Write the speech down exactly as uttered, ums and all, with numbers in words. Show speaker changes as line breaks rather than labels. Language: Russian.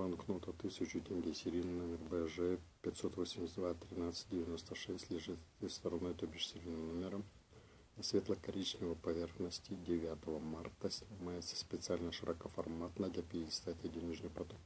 банкнота тысячу тенге, серийный номер Б Ж пятьсот восемьдесят два тринадцать девяносто шесть, лежит этой стороной, то бишь серийным номером. На светло-коричневой поверхности девятого марта снимается специально широкоформатно для пятидесяти денежный поток.